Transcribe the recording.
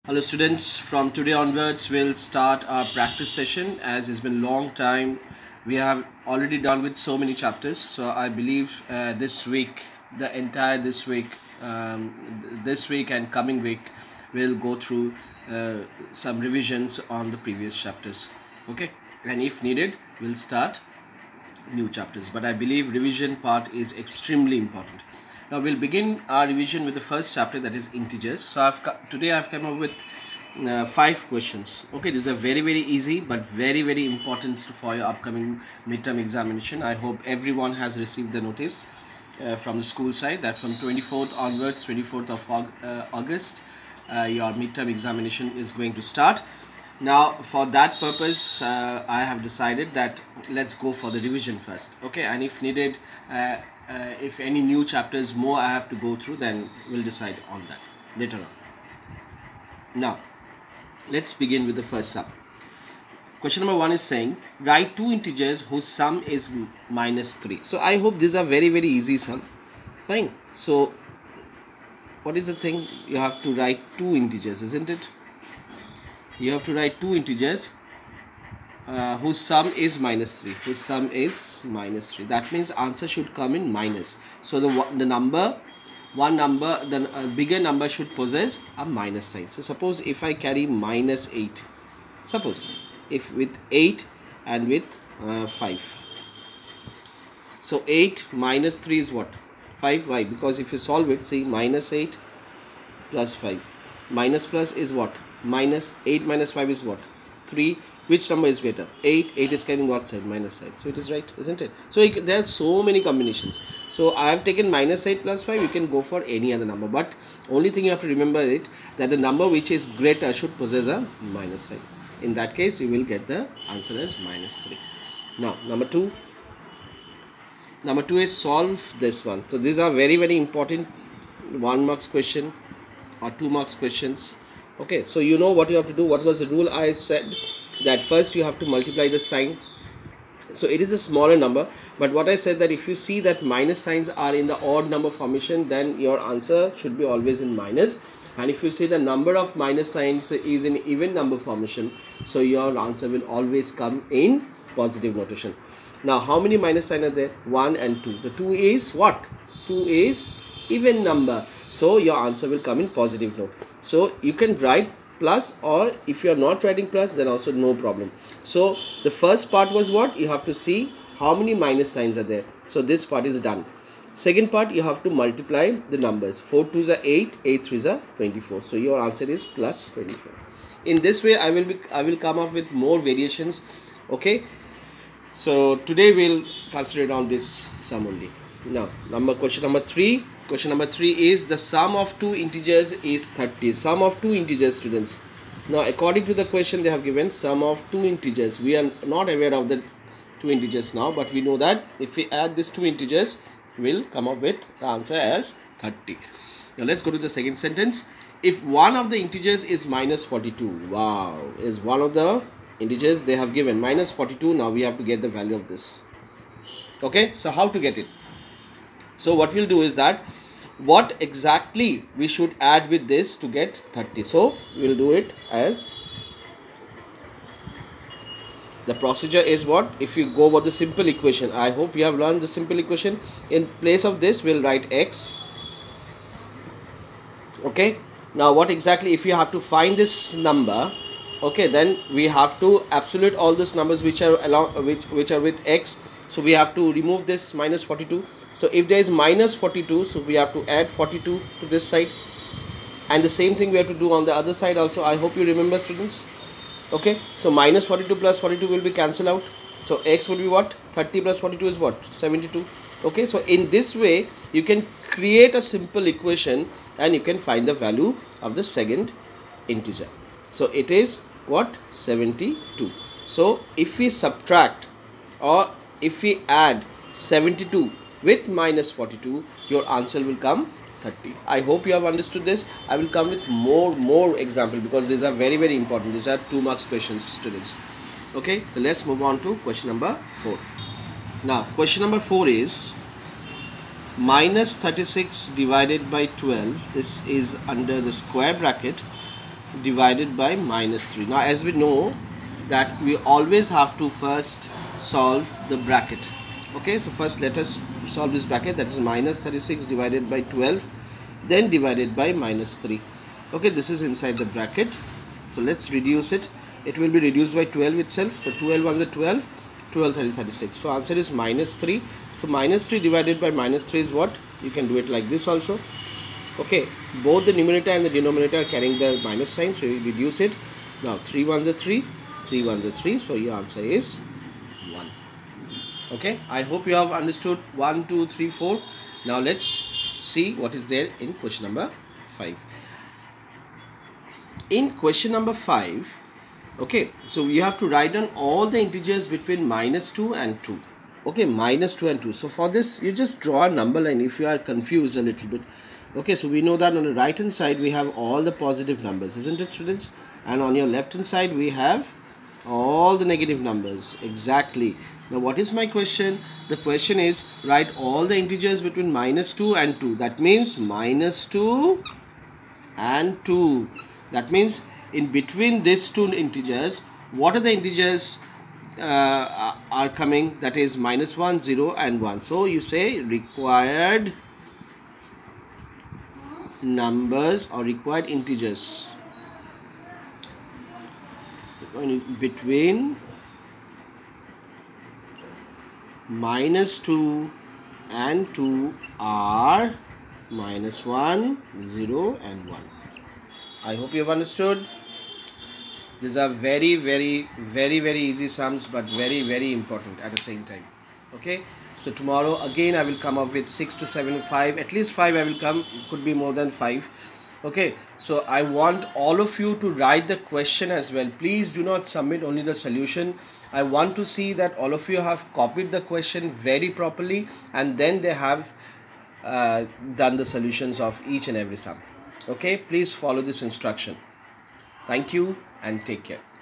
Hello students, from today onwards we'll start our practice session. As it's been a long time, we have already done with so many chapters, so I believe this week, the entire this week and coming week, we'll go through some revisions on the previous chapters. Okay, and if needed we'll start new chapters, but I believe revision part is extremely important. Now we'll begin our revision with the first chapter, that is integers. So today I've come up with 5 questions. Okay, these are very easy but very important for your upcoming midterm examination. I hope everyone has received the notice from the school side that from 24th onwards, 24th of August, your midterm examination is going to start. Now for that purpose I have decided that let's go for the revision first. Okay, and if needed, if any new chapters more I have to go through, then we'll decide on that later on. Now let's begin with the first sum. Question number 1 is saying write two integers whose sum is -3. So I hope these are very easy sum. Fine. So what is the thing? You have to write two integers, isn't it? You have to write two integers whose sum is -3. Whose sum is -3. That means answer should come in minus. So the bigger number should possess a minus sign. So suppose if I carry -8. Suppose if with 8 and with 5. So 8 minus 3 is what? 5. Why? Because if you solve it, see, -8 plus 5. Minus plus is what? Minus 8 minus 5 is what? 3. Which number is greater? 8. 8 is carrying what side? Minus side. So it is right, isn't it? So there are so many combinations. So I have taken -8 plus 5. You can go for any other number, but only thing you have to remember it that the number which is greater should possess a minus sign. In that case, you will get the answer as -3. Now number 2. Number 2 is solve this one. So these are very important 1 marks question or 2 marks questions. Okay, so you know what you have to do. What was the rule? I said that first you have to multiply the sign. So it is a smaller number, but what I said that if you see that minus signs are in the odd number formation, then your answer should be always in minus. And if you see the number of minus signs is in even number formation, so your answer will always come in positive notation. Now how many minus signs are there? 1 and 2. The 2 is what? 2 is even number, so your answer will come in positive note. So you can write plus, or if you are not writing plus, then also no problem. So the first part was what? You have to see how many minus signs are there. So this part is done. Second part, you have to multiply the numbers. 4 2s are 8, 8 3s are 24. So your answer is plus 24. In this way I will come up with more variations. Okay, so today we'll concentrate on this sum only. Now question number 3. Question number 3 is the sum of two integers is 30. Sum of two integers, students. Now according to the question they have given sum of two integers. We are not aware of the two integers now, but we know that if we add these two integers, we'll come up with the answer as 30. Now let's go to the second sentence. If one of the integers is -42, wow, is one of the integers they have given -42. Now we have to get the value of this. Okay, so how to get it? So what we'll do is that what exactly we should add with this to get 30. So we'll do it as the procedure is what? If you go with the simple equation, I hope you have learned the simple equation. In place of this we'll write x. Okay, now what exactly, if you have to find this number, okay, then we have to absolute all these numbers which are which are with x. So we have to remove this -42. So if there is -42, so we have to add 42 to this side, and the same thing we have to do on the other side also. I hope you remember, students. Okay, so -42 plus 42 will be cancelled out. So x will be what? 30 plus 42 is what? 72. Okay, so in this way you can create a simple equation and you can find the value of the second integer. So it is what? 72. So if we subtract or if we add 72 with -42, your answer will come 30. I hope you have understood this. I will come with more example because these are very important. These are 2 marks questions, students. Okay, so let's move on to question number 4. Now question number 4 is -36 divided by 12. This is under the square bracket divided by minus 3. Now as we know that we always have to first solve the bracket. Okay, so first let us solve this bracket, that is minus 36 divided by 12, then divided by minus 3. Okay, this is inside the bracket. So let's reduce it. It will be reduced by 12 itself. So 12 ones are 12, 12 30 36. So answer is minus 3. So minus 3 divided by minus 3 is what? You can do it like this also. Okay, both the numerator and the denominator are carrying the minus sign, so you reduce it. Now 3 ones are 3, 3 ones are 3, so your answer is 1. Okay, I hope you have understood 1, 2, 3, 4. Now let's see what is there in question number 5. In question number 5, okay, so we have to write down all the integers between minus 2 and 2. Okay, minus 2 and 2. So for this, you just draw a number line if you are confused a little bit. Okay, so we know that on the right hand side we have all the positive numbers, isn't it, students? And on your left hand side we have all the negative numbers. Exactly. Now what is my question? The question is write all the integers between minus 2 and 2. That means minus 2 and 2. That means in between these two integers, what are the integers are coming? That is minus 1, 0 and 1. So you say required numbers or required integers between minus 2 and 2 are minus 1, 0 and 1. I hope you have understood. These are very easy sums, but very important at the same time. Okay, so tomorrow again I will come up with 6 to 7, 5, at least 5 I will come, could be more than 5. Okay, so I want all of you to write the question as well. Please do not submit only the solution. I want to see that all of you have copied the question very properly and then they have done the solutions of each and every sum. Okay, please follow this instruction. Thank you and take care.